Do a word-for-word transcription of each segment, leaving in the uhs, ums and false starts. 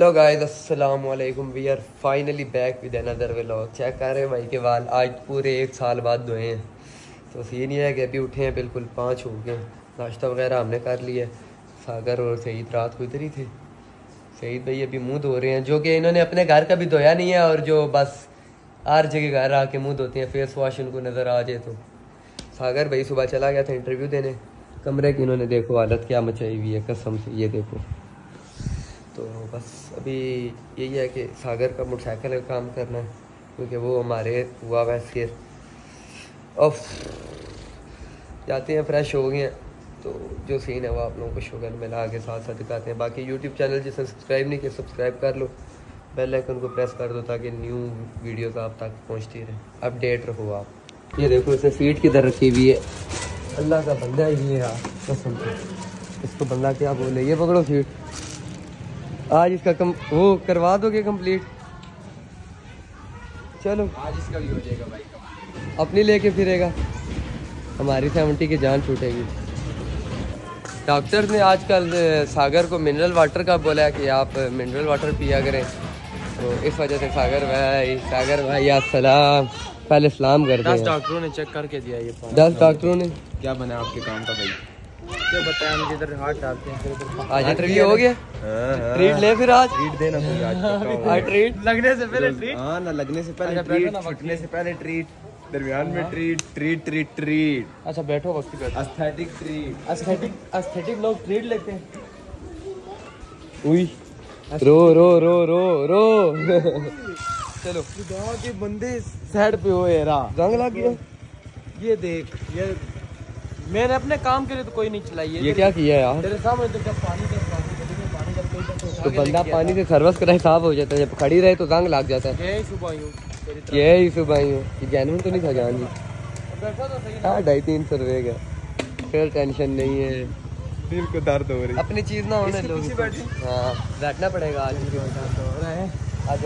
Hello guys, अस्सलाम वालेकुम। We are finally back with another vlog. Check कर रहे हैं भाई के बाल, आज पूरे एक साल बाद धोए हैं। तो सीन ये है कि अभी उठे हैं, बिल्कुल पाँच हो गए। नाश्ता वगैरह हमने कर लिया। सागर और सईद रात को इधर ही थे। सईद भाई अभी मुंह धो रहे हैं, जो कि इन्होंने अपने घर का भी धोया नहीं है, और जो बस हर जगह घर आके मुँह धोते हैं, फेस वॉश उनको नज़र आ जाए तो। सागर भाई सुबह चला गया था इंटरव्यू देने, कमरे की इन्होंने देखो हालत क्या मचाई हुई है कसम से, ये देखो। तो बस अभी यही है कि सागर का मोटरसाइकिल का काम करना है, क्योंकि वो हमारे हुआ हुआ फिर ऑफ जाते हैं, फ्रेश हो गए हैं। तो जो सीन है वो आप लोगों को शुगर में ला के साथ साथ दिखाते हैं। बाकी यूट्यूब चैनल जिसने सब्सक्राइब नहीं किया सब्सक्राइब कर लो, बेल आइकन को प्रेस कर दो ताकि न्यू वीडियोस आप तक पहुंचती रहे, अपडेट रहो आप। ये देखो इसने सीट किधर रखी हुई है, अल्लाह का बंदा है ये यार कसम से। इसको बंदा क्या बोले, ये पकड़ो सीट। आज इसका कम वो करवा दोगे कंप्लीट? चलो आज इसका भी हो जाएगा भाई, अपनी लेके फिरेगा, हमारी सेवेंटी की जान छूटेगी। डॉक्टर ने आजकल सागर को मिनरल वाटर का बोला है कि आप मिनरल वाटर पिया करें, तो इस वजह से सागर भाई सागर भाई अस्सलाम पहले सलाम करते हैं। दस डॉक्टरों ने चेक करके दिया ये दस डॉक्टरों ने क्या बना आपके काम का भाई? क्या बताया, हम जिधर हाथ डालते हैं फिर आज इंटरव्यू हो गया। ट्रीट ले फिर आज ट्रीट देना मुझे आज आज ट्रीट लगने से पहले ट्रीट, हाँ ना लगने से पहले ट्रीट, छुटने से पहले ट्रीट, दरमियान में ट्रीट ट्रीट ट्रीट ट्रीट। अच्छा बैठो वक्त बैठो। एस्थेटिक ट्रीट, एस्थेटिक एस्थेटिक लोग ट्रीट लेते हैं। उई रो रो रो रो रो चलो गाँव के बंदे साइड पे हो यार, जंग लग गया। ये देख, ये मैंने अपने काम के लिए तो कोई नहीं चलाई है। ये क्या किया यार? तेरे सामने तो जब पानी जब पानी पानी जब कोई तो बंदा पानी से सर्विस कराए साफ हो जाता है, जब खड़ी रहे तो जंग लग जाता है। यही सुबह यूं यही सुबह यूं ये जैनुइन तो नहीं था जान जी। हाँ ढाई तीन सौ रुपये का, फिर टेंशन नहीं है, दिल को दर्द हो रही। अपनी चीज ना होने लोग। हाँ बैठना पड़ेगा आज आज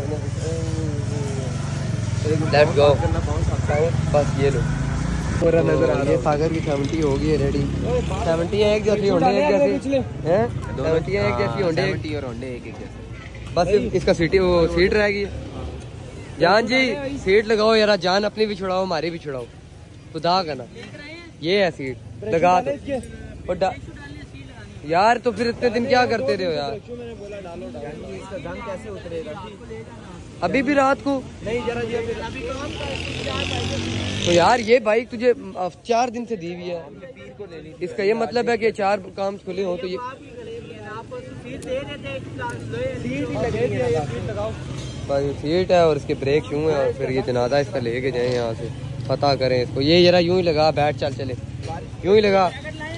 लेट्स गो। बस ये लो पूरा नजर आ रहा है। ये सागर की सेवेंटी हो गई है रेडी। सेवेंटी एक जैसी होंडे एक जैसी हैं, सेवेंटी एक जैसी होंडे सेवेंटी और होंडे एक एक जैसे। बस इसका सीटी वो सीट रह गई। जान जी सीट लगाओ यार, जान अपनी भी छुड़ाओ हमारी भी छुड़ाओ, खुदा का ना। ये है सीट लगा दो यार, तो फिर इतने दिन क्या करते रहे हो यार? कैसे उतरेगा अभी भी रात को नहीं जरा ये तो यार, ये बाइक तुझे चार दिन से दी हुई है, इसका ये मतलब है कि चार काम खुले हो तो ये सीट है और इसके ब्रेक यूं है, और फिर ये जनाजा इसका लेके जाए यहाँ से, पता करें इसको। ये जरा यूं ही लगा, बैठ चल चले यूं ही लगा।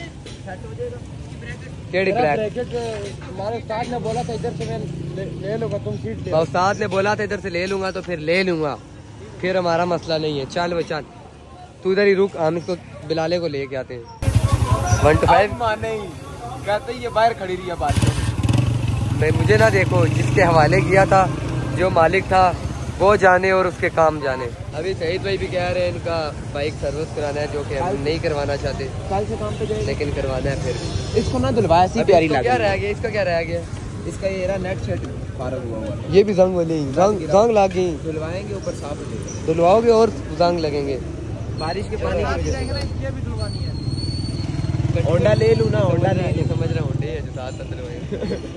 केड़ी ब्रेक? हमारे उस्ताद ने बोला था इधर से मैं ले, ले लूंगा, तुम सीट ले। उस्ताद ने बोला था इधर से ले लूंगा, तो फिर ले लूंगा, फिर हमारा मसला नहीं है। चल वो चल तू इधर ही रुक, हम इसको बिलाले को लेके आते हैं। वन टू फाइव नहीं कहते ये बाहर खड़ी रही है बात नहीं, मुझे ना देखो, जिसके हवाले किया था जो मालिक था वो जाने और उसके काम जाने। अभी सईद भाई भी कह रहे हैं इनका बाइक सर्विस कराना है, जो कि हम नहीं करवाना चाहते, कल से काम पे जाएंगे, लेकिन करवाना है। फिर इसको ना धुलवाया सी प्यारी लग क्या रह गया, इसका क्या रह गया? इसका ये रहा नेट सेट फारग हुआ हुआ, ये भी जंग वाली जंग जंग लग गई। धुलवाएंगे ऊपर साफ हो जाएगा, धुलवाओगे और जंग लगेंगे। बारिश के पानी की वजह से। ये भी धुलवानी है, होंडा ले लूं ना, होंडा ले लूं, समझ रहा होंडे है जो साथ धुलवाएंगे।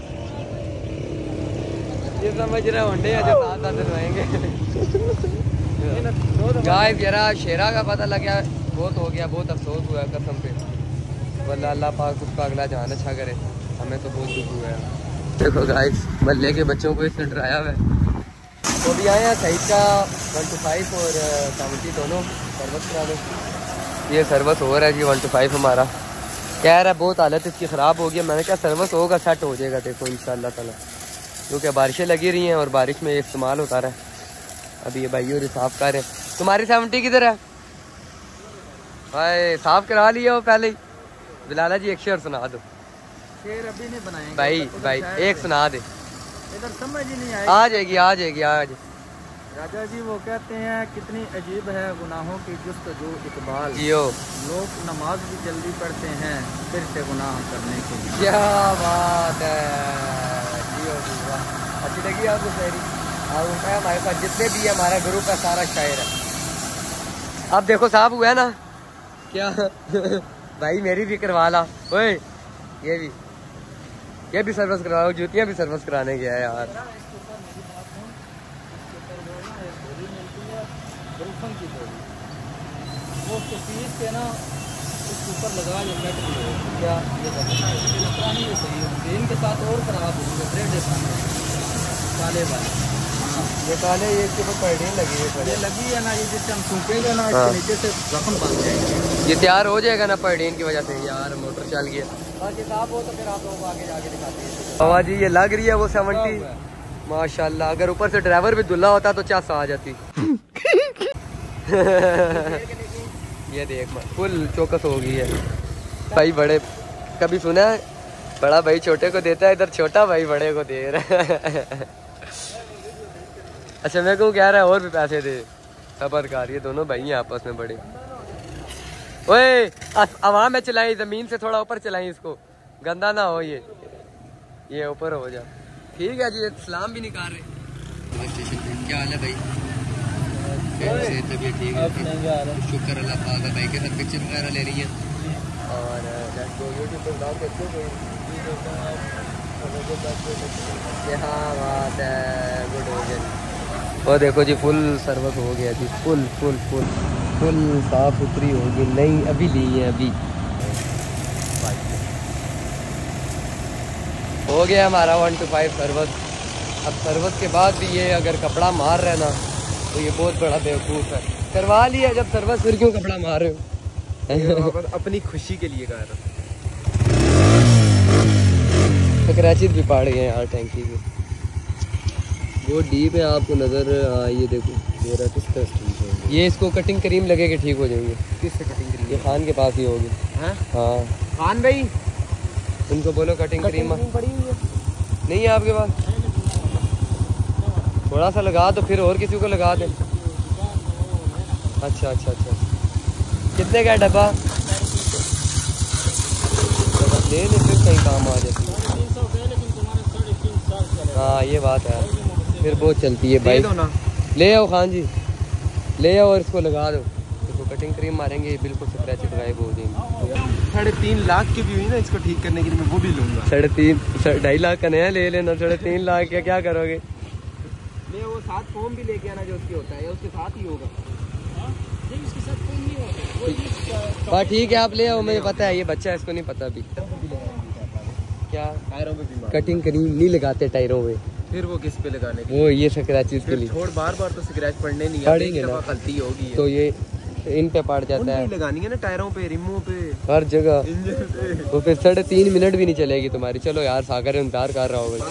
ये समझ रहे होंडे है जो साथ साथ धुलवाएंगे। गाइस जरा शेरा का पता लग गया, बहुत हो गया, बहुत अफसोस हुआ है कसम से। वल्लाह अल्लाह पाक उसका अगला जान अच्छा करे, हमें तो बहुत दुख हुआ है। देखो गाइस मल्ले के बच्चों को इसने डराया हुआ है। तो भी आए हैं सईद का वन टू फाइव और सेवेंटी दोनों सर्विस करा दो। ये सर्विस हो रहा है जी वन टू फाइव हमारा। कह रहा है बहुत हालत इसकी ख़राब हो गई। मैंने कहा सर्विस होगा सेट हो जाएगा, देखो इंशाल्लाह ताला, क्योंकि बारिशें लगी रही हैं और बारिश में इस्तेमाल होता रहा। अभी ये भाई और साफ कर रहे हैं। तुम्हारी सेवेंटी किधर है भाई? साफ करा लिया हो पहले ही। बिलाला जी एक शेर सुना दो। शेर अभी नहीं बनाए भाई भाई एक सुना दे, इधर समझ ही नहीं आई। आ जाएगी आ जाएगी आज। राजा जी वो कहते हैं कितनी अजीब है गुनाहों की जुस्तजू इकबाल, जियो लोग नमाज भी जल्दी पढ़ते हैं फिर से गुनाह करने के लिए। क्या बात है। होगी। अच्छी लगी आपको शायरी? और उनका हमारे पास जितने भी है हमारा ग्रुप का सारा शायर है। अब देखो साहब हुआ है ना क्या भाई मेरी भी करवा ला। ओए ये भी ये भी सर्विस करवाओ, जूतियाँ भी सर्विस कराने गया है यार। वो पीस के ना उसके ऊपर लगा जो मेट क्या ये नहीं सही होंगे इनके साथ और खराब होंगे ब्रेड काले वाले। ये काले ये इसके ऊपर पैडिंग लगी है, ये लगी है ना, ये जिससे हम सूखेंगे ना हाँ। इसके नीचे से जख्म बन जाएंगे। ये तैयार हो जाएगा ना पैडिन की वजह से। यार मोटर चल गया। बाकी साहब हो तो फिर आप लोगों को आगे जाके दिखाते हैं। बाबा जी ये लग रही है वो सेवेंटी माशाल्लाह। अगर ऊपर से ड्राइवर भी दुल्ला होता तो चास आ जाती। ये देख फुल चौकस हो गई है भाई। बड़े कभी सुना है बड़ा भाई छोटे को देता है, इधर छोटा भाई बड़े को दे रहा है। अच्छा मैं को कह रहा है और भी पैसे दे। खबर कार ये दोनों भाई हैं आपस में बड़े। ओए आवाम में चलाई, जमीन से थोड़ा ऊपर चलाई इसको, गंदा ना हो। ये ये ऊपर हो जा। ठीक है जी सलाम भी निकाल रहे स्टेशन पे। क्या हाल है भाई? तबीयत ठीक है? शुक्र अल्लाह पाक है। भाई के साथ पिक्चर वगैरह ले रही है और यूट्यूब पर ब्लॉग देखते हो कोई? हाँ बात है, गुड हो गया। और देखो जी फुल सर्विस हो गया जी, फुल फुल फुल फुल साफ सुथरी होगी। नहीं अभी ली है, अभी हो गया हमारा वन टू फाइव सर्विस। अब सर्विस के बाद भी ये अगर कपड़ा मार रहे ना तो ये बहुत बड़ा बेवकूफ़ है। करवा लिया जब सर्विस फिर क्यों कपड़ा मार रहे हो? अपनी खुशी के लिए कर रहा हूं। स्क्रैचेस भी पड़ गए यार टैंकी के। वो डीप है आपको नज़र। हाँ ये देखो मेरा किस तरह ठीक है। ये इसको कटिंग क्रीम लगे के ठीक हो जाएंगे। किससे कटिंग क्रीम? ये खान के पास ही होगी। हाँ हाँ खान भाई उनको बोलो कटिंग क्रीम पड़ी हुई है नहीं है आपके पास? थोड़ा सा लगा दो फिर और किसी को लगा दें। अच्छा अच्छा अच्छा कितने का है डब्बा? ले ले फिर कहीं काम आ जाती है। हाँ ये बात है फिर बहुत चलती है भाई। ले आओ खान जी ले आओ और इसको लगा दो। इसको कटिंग क्रीम मारेंगे बिल्कुल स्क्रैच गायब हो जाएंगे। साढ़े तीन लाख की भी हुई ना इसको ठीक करने के लिए, मैं वो भी लूंगा। साढ़े तीन ढाई लाख का नया ले लेना। साढ़े तीन लाख का क्या करोगे? ले वो साथ फोम भी लेके आना जो उसके होता है, उसके साथ ही होगा। हाँ ठीक है आप ले आओ, मुझे पता है ये बच्चा है इसको नहीं पता अभी। क्या टायरों पे भी कटिंग क्रीम नहीं लगाते टायरों में? फिर वो किस पे लगाने के? वो ये स्क्रैचेस के लिए छोड़ बार बार तो स्क्रैच पड़ने नहीं पड़ेंगे ना, गलती होगी तो ये इन पे पड़ जाता है। लगानी है ना टायरों पे, रिमों पे, हर जगह। इंजन पे। तो फिर साढ़े तीन मिनट भी नहीं चलेगी तुम्हारी। चलो यार सागर इंतजार कर रहा होगा।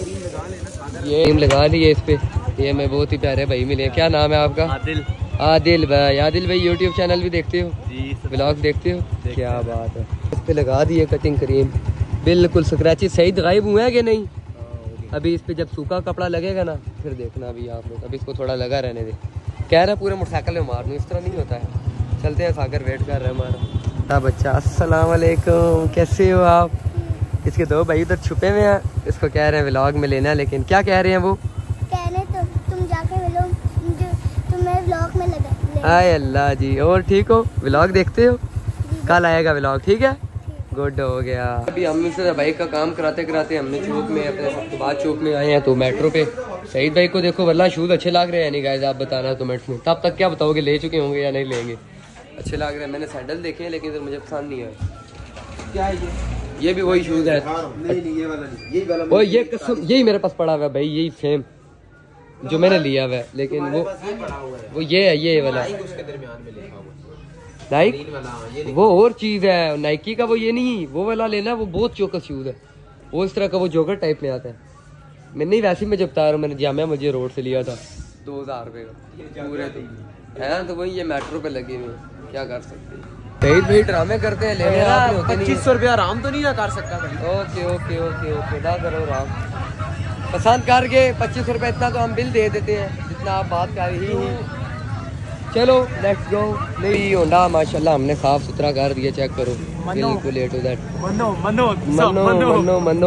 ये क्रीम लगा ली है इस पे। ये मैं बहुत ही प्यारे भाई मिले। क्या नाम है आपका? आदिल। आदिल भाई। आदिल भाई यूट्यूब चैनल भी देखते हो? जी ब्लॉग देखते हो? क्या बात है। इस पे लगा दी है कटिंग क्रीम बिल्कुल। स्क्रैचेस सही गायब हुए हैं कि नहीं? अभी इस पे जब सूखा कपड़ा लगेगा ना फिर देखना अभी आप लोग। अभी इसको थोड़ा लगा रहने दे। कह रहा है पूरे मोटरसाइकिल में मार दूँ, इस तरह नहीं होता है। चलते हैं सागर वेट कर रहे हैं हमारा। हाँ बच्चा अस्सलाम वालेकुम कैसे हो आप? इसके दो भाई उधर छुपे हुए हैं। इसको कह रहे हैं व्लॉग में लेना है लेकिन क्या कह रहे हैं वो? कह रहे तो तुम जाके व्लॉग तुम्हें व्लॉग में लगा। हाय अल्लाह जी। और ठीक हो? व्लॉग देखते हो? कल आएगा व्लॉग ठीक है? गुड हो गया। अभी हम से बाइक का काम कराते कराते हमने चौक में अपने बाद चौक में आए हैं तो मेट्रो पे सईद भाई को देखो वल्लाह शूज़ अच्छे लग रहे हैं नहीं गाइस आप बताना कमेंट्स में। तब तक क्या बताओगे ले चुके होंगे या नहीं लेंगे? अच्छे लग रहे हैं। मैंने सैंडल देखे हैं लेकिन मुझे पसंद नहीं है। क्या है ये? ये भी वही शूज़ है। नहीं नहीं ये वाला नहीं, यही वाला। वो ये कसम यही मेरे पास पड़ा हुआ है भाई, यही सेम जो मैंने लिया हुआ है। लेकिन वो वो ये है ये वाला उसके दरमियान में लिखा हुआ नाइक वाला। ये वो और चीज़ है नाइकी का। वो ये नहीं वो वाला लेना वो बहुत चौकस शूज़ है। वो इस तरह का वो जॉगर टाइप में आता है। मैं नहीं वैसे मैं जब बता रहा हूँ मैंने जामिया मुझे रोड से लिया था दो हज़ार रुपये का पूरे तो है। तो वही ये मेट्रो पे लगे हुए क्या कर सकते हैं। कई भाई ड्रामे करते हैं लेने आपने होते नहीं। पच्चीस सौ रुपया आराम तो नहीं ना कर सकता भाई। ओके ओके ओके ओके ना करो राम पसंद करके पच्चीस रुपये इतना तो हम बिल दे देते हैं जितना आप बात कर ही ही। चलो लेट्स गो। नहीं होंडा माशाल्लाह हमने साफ सुथरा कर दिया। चेक करो बिल्कुल ए टू दैट। मनो मनो मनो मनो मनो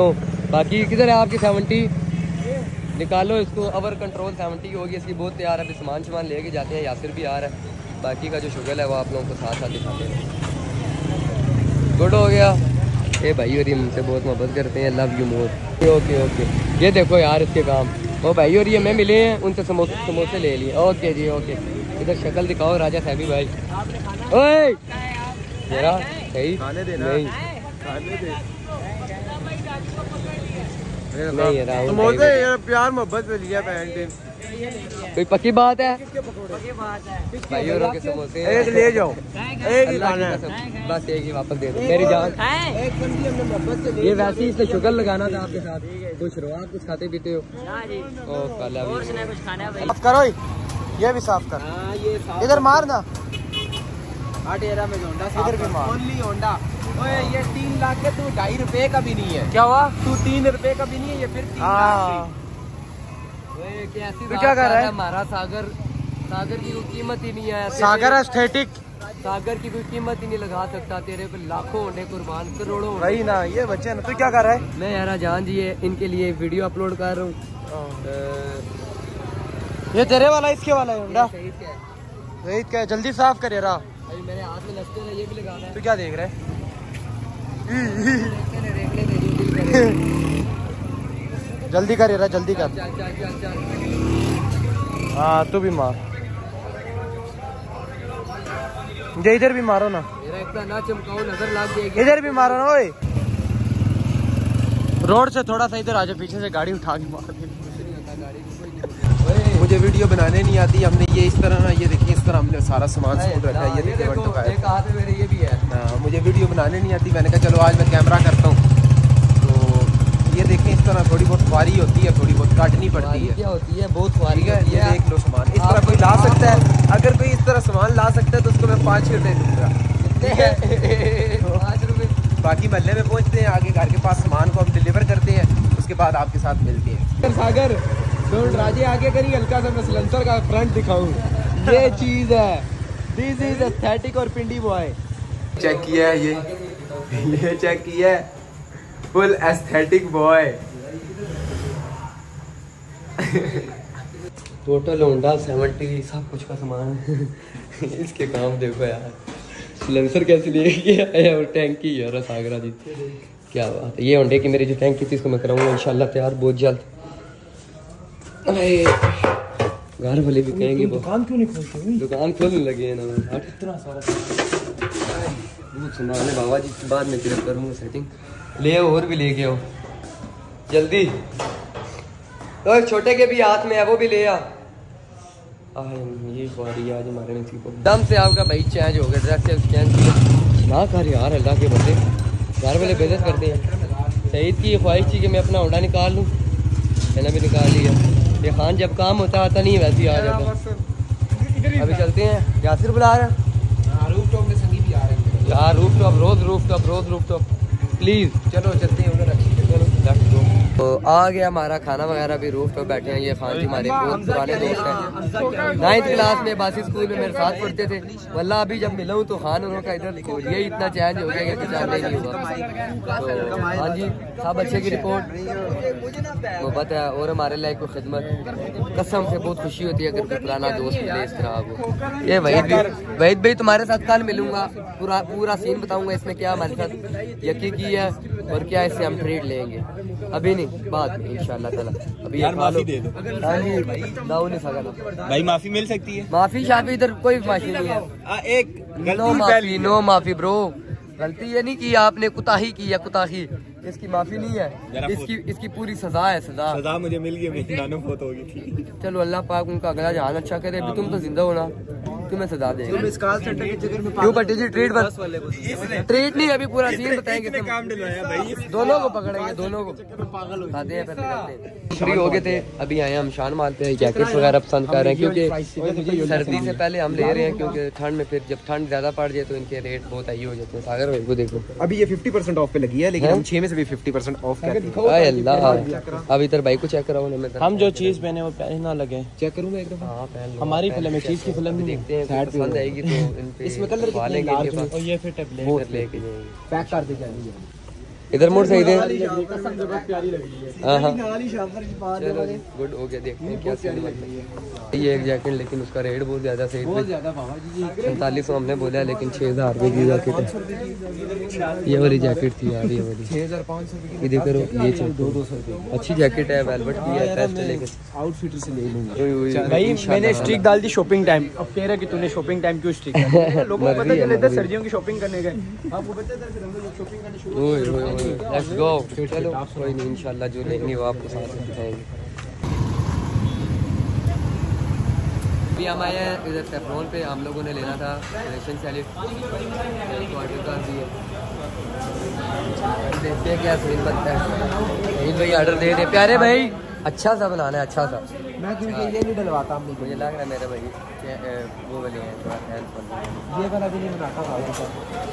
बाकी किधर है आपकी सेवेंटी? निकालो इसको। अवर कंट्रोल सेवेंटी की होगी इसकी, बहुत तैयार है। अभी सामान सामान लेके जाते हैं, यासिर भी आ रहा है। बाकी का जो शुगल है वो आप लोगों को साथ साथ दिखाते हैं। गुड हो गया। ये भाई और ये मुझसे बहुत मोहब्बत करते हैं, love you more. Okay okay, ये देखो यार इसके काम। वो भाई और ये मैं मिले हैं, उनसे समोसे समोसे ले लिए। ओके जी ओके। इधर शक्ल दिखाओ राजा साहबी भाई। ओए मेरा सही खाने देना नहीं खाने दे नहीं है राहुल समोसे भाई। यार प्यार मोहब्बत में लिया पैंट कोई पक्की बात है भाई और के समोसे एक ले जाओ, एक ही खाना है। बस एक ही वापस दे दो मेरी जान। एक बंदी हमने मोहब्बत से ये वैसे ही इससे शुगर लगाना था आपके साथ। खुश रहो, आप कुछ खाते पीते हो? ओ काला भी साफ करो, ये भी साफ कर। इधर मार ना, इधर भी मार। Only Honda. ओए ये तीन लाख के तू ढाई रुपए का भी नहीं है। क्या हुआ? तू तीन रुपए का भी नहीं है, ये फिर तीन लाख। तू क्या कर रहा है? हमारा सागर सागर की कोई कीमत ही नहीं है। सागर एस्थेटिक, सागर की कोई कीमत ही नहीं लगा सकता। तेरे पे लाखों होंडे कुर्बान, करोड़ों। वही ना, ये बच्चे ना। तू क्या कर रहा है? मैं यार जान जी है इनके लिए वीडियो अपलोड कर रहा हूँ। ये तेरे वाला इसके वाला है होंडा? वही क्या, जल्दी साफ करे रहा। अभी मेरे हाथ में लगते हैं, ये भी लगाना है। तू क्या देख रहा है? जल्दी कर रहा, जल्दी कर। चल चल चल चल। हाँ तू भी मार, ये इधर भी मारो ना। मेरा इतना ना चमकाओ, नजर लग जाएगी। इधर भी मारो ना। ओए रोड से थोड़ा सा इधर आजा, पीछे से गाड़ी उठा के मार दे। मुझे वीडियो बनाने नहीं आती। हमने ये इस तरह ना, ये देखिए इस तरह हमने सारा सामान सूट रखा है। ये देखिए एक हाथ में मेरे ये भी है। हाँ, मुझे वीडियो बनाने नहीं आती। मैंने कहा चलो आज मैं कैमरा करता हूँ। तो ये देखें इस तरह थोड़ी बहुत ख्वारी होती है, थोड़ी बहुत काटनी पड़ती है। क्या होती है? बहुत ख्वारी है। होती ये है। देख लो सामान इस तरह कोई ला सकता है। अगर कोई इस तरह सामान ला सकता है तो उसको मैं पाँच रुपये दूंगा। ठीक है, पाँच रुपये। बाकी महल्ले में पहुँचते हैं, आगे घर के पास सामान को हम डिलीवर करते हैं, उसके बाद आपके साथ मिलते हैं। सागर राजे आगे करी, हल्का सा मैं सिलेंसर का फ्रंट दिखाऊं। ये चीज है, दिस इज एस्थेटिक और पिंडी बॉय। चेक किया है ये ये चेक किया है, full aesthetic boy. Total Honda seventy सब कुछ का सामान। इसके काम देखो यार, सिलेंसर कैसे ले गया है और टैंकी यार सागरा जी, क्या बात है। ये होंडे की मेरी जो टैंकी थी इसको मैं कराऊंगा इंशाल्लाह तैयार बहुत जल्द। घर वाले भी कहेंगे दुकान क्यों नहीं खोलते? दुकान खोलने लगे हैं ना। इतना सारा सुनाने बाबा जी के बाद में फिर करूँगा सेटिंग। ले आओ और भी ले के आओ जल्दी। तो छोटे के भी हाथ में है, वो भी ले आ। ये ख्वारी आज हमारे में को दम से आपका भाई चेंज हो गया, ड्रेस चेंज ना कर यार। अल्लाह के बंदे घर वाले बेइज्जत करते हैं। सईद की ख्वाहिश थी कि मैं अपना होंडा निकाल लूँ, मैंने भी निकाल लिया। ये खान जब काम होता आता नहीं वैसे ही आ जाता। अभी चलते हैं, यासिर बुला रहा है। रूफ टॉप में संगीत भी आ रहे हैं यार, रूफ टॉप रोज रूफ टॉप रोज रूफ टॉप प्लीज। चलो चलते हैं उधर। तो आ गया हमारा खाना वगैरह भी। रूफ टॉप बैठे हैं। ये खान जी हमारे बहुत पुराने दोस्त हैं, नाइन्थ क्लास में बासी स्कूल में मेरे साथ पढ़ते थे। वल्लाह अभी जब मिला हूँ तो खान उनका इधर ये इतना चेंज हो गया कि पहचानना ही नहीं हुआ। तो हाँ जी, सब अच्छे की रिपोर्ट मोहब्बत है और हमारे लायक को खिदमत। कसम से बहुत खुशी होती है अगर कोई पुराना दोस्त मिले इस तरह को। ये वहीद भी वहीद भाई तुम्हारे साथ कल मिलूंगा, पूरा पूरा सीन बताऊंगा इसमें क्या हमारे साथ यकीन की है और क्या इससे हम ट्रेड लेंगे। अभी नहीं, बाद में इंशाल्लाह ताला। अभी यार माफी दे दो। हाँ जी, ना नहीं सकता भाई, माफी मिल सकती है? माफी शाफी इधर कोई माफी नहीं है। एक नो माफी, नो माफी ब्रो। गलती ये नहीं की आपने, कुताही की है कुताही। इसकी माफी नहीं है, इसकी इसकी पूरी सजा है। सजा सजा मुझे मिल गई, मेरी नानो फोत होगी थी। चलो अल्लाह पाक उनका अगला जहान अच्छा करे। अभी तुम तो जिंदा हो ना, तुम्हें सजा देंगे। क्यों पट्टी जी ट्रीट बस ट्रीट नहीं, अभी पूरा सीन बताएंगे। काम दिलवाया भाई, दोनों को पकड़ेंगे, दोनों को खाते हैं फिर निकलते हैं। फ्री हो गए थे, अभी आए हम शान माल पे। जैकेट्स वगैरह पसंद कर रहे हैं क्योंकि सर्दी से पहले हम ले रहे हैं, क्योंकि ठंड में फिर जब ठंड ज्यादा पड़ जाए तो इनके रेट बहुत हाई हो जाते हैं। सागर भाई को देखो, अभी ये फिफ्टी परसेंट ऑफ पे लगी है, लेकिन हम छह में से भी फिफ्टी परसेंट ऑफ कर देंगे। अल्लाह, अब इधर भाई को चेक कराओ ना। हम जो चीज पहने वो पहना लगे, चेक करूंगा एक दफा। हाँ पहन लो, हमारी फिल्म है, चीज की फिल्म देखते हैं पसंद आएगी तो इसमें कलर वालेंगे और ये फिर टेबलेट लेके जाएंगे। पैक कर दे जाएंगे। इधर मुड़ सही थे। प्यारी लग रही है। हाँ हाँ चलो जी गुड हो गया, देखते हैं क्या सीन बनता है। ये एक जैकेट लेकिन उसका रेट बहुत ज़्यादा सही बहुत ज्यादा बाबा जी पैंतालीस सौ हमने बोला लेकिन छः हज़ार रुपये की जैकेट है। ये वाली जैकेट थी यार, ये वाली छः हजार पाँच सौ ये देखो ये चल दो दो सौ रुपये अच्छी जैकेट है, वेलवेट की है, बेस्ट है लेकिन आउटफिटर से ले लूंगा। भाई मैंने स्ट्रिक डाल दी शॉपिंग टाइम, अब कह रहा कि तूने शॉपिंग टाइम क्यों स्ट्रिक किया? लोगों को पता चले थे सर्दियों की शॉपिंग करने गए, आपको पता था फिर हम लोग शॉपिंग करने शुरू ओए ओए ओए लेट्स गो। चलो कोई नहीं, इंशाल्लाह जो लेंगे वो आपको साथ में दिखाएंगे। अभी हम आए हैं इधर सेफ्रॉन पे, हम लोगों ने लेना था रेशन सैलेड तो ऑर्डर कर दिए, देखते हैं क्या सीन बनता है। यही भाई ऑर्डर दे दे प्यारे भाई, अच्छा सा बनाना है, अच्छा सा। मैं क्योंकि ये नहीं डलवाता हमने, मुझे लग रहा है मेरे भाई कि, ए, वो वाले हैं थोड़ा हेल्प वाले, ये वाला भी नहीं बनाता था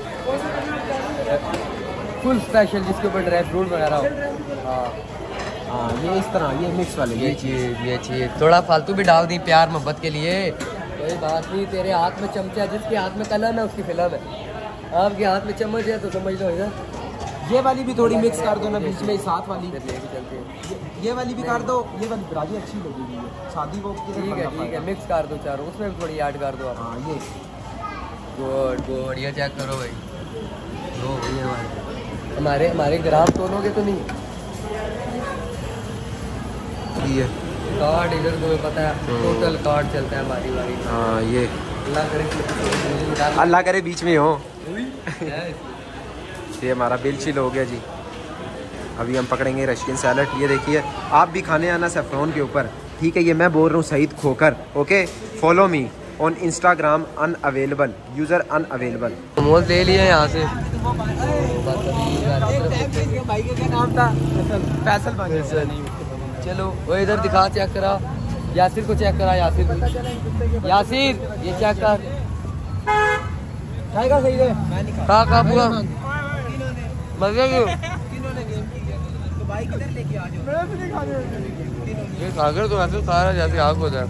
फुल स्पेशल जिसके ऊपर ड्राई फ्रूट वगैरह हो। हाँ हाँ ये इस तरह ये मिक्स वाले ये चीज़ ये चीज़ थोड़ा फालतू भी डाल दी प्यार मोहब्बत के लिए, कोई बात नहीं। तेरे हाथ में चमचा, जिसके हाथ में कलम है उसकी फिल्म है, आपके हाथ में चम्मच है तो समझ लो इधर। ये वाली भी थोड़ी मिक्स कर दो ना बीच में, साथ वाली लेके चलते हैं, ये, ये वाली भी कर दो, ये वाली राजी अच्छी लगेगी है शादी को। ठीक है ठीक है मिक्स कर दो चारों, उसमें भी थोड़ी ऐड कर दो आप। हाँ ये गुड गुड, ये चेक करो भाई, लो ये हमारे हमारे हमारे ग्राम तोलोगे तो नहीं ये कार्ड इधर तुम्हें पता है टोटल कार्ड चलता है हमारी बारी। हाँ ये अल्लाह करे अल्लाह करे बीच में हो। ये हमारा बिल चिल हो गया जी। अभी हम पकड़ेंगे रशियन सैलड। ये देखिए आप भी खाने आना सेफ्रॉन के ऊपर, ठीक है? ये मैं बोल रहा हूँ Saeed Khokhar, okay? Follow me on Instagram unavailable user unavailable. Momos ले लिए यहाँ से, भाई का क्या नाम था? फैसल भाई। चलो वो इधर दिखा, चेक करा, यासिर को चेक करा, यासिर यासिर ये चेक कर, खाएगा सही है। खा खा पूरा मजे क्यों तो भाई किधर लेके आ जाओ? ये सागर तो ऐसे सारा जैसे आग हो जाए।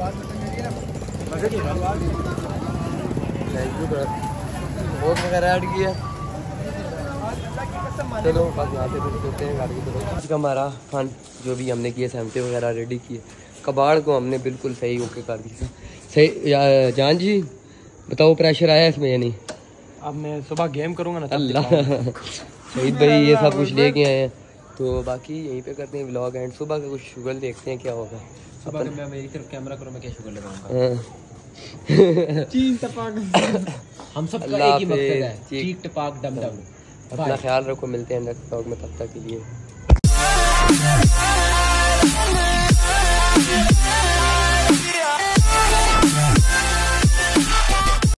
थैंक यू बहुत वगैरह ऐड किया। चलो बस यहाँ से सोते हैं गाड़ी की तरफ। आज का हमारा फन जो भी हमने किए, सहमते वगैरह रेडी किए, कबाड़ को हमने बिल्कुल सही ओके कर दिया। सही जान जी बताओ प्रेशर आया इसमें या नहीं? अब मैं सुबह गेम करूँगा ना। अल्लाह शहीद भाई ये सब कुछ लेके आए हैं, तो बाकी यहीं पे करते हैं व्लॉग एंड सुबह का कुछ शुगर देखते हैं क्या होगा। सुबह मैं मेरी तरफ कैमरा करूँ, मैं क्या शुगर लगाऊंगा। हम सब का एक ही मकसद है, चीक टपाक डम डम। अपना ख्याल रखो, मिलते हैं नेक्स्ट व्लॉग में, तब तक के लिए।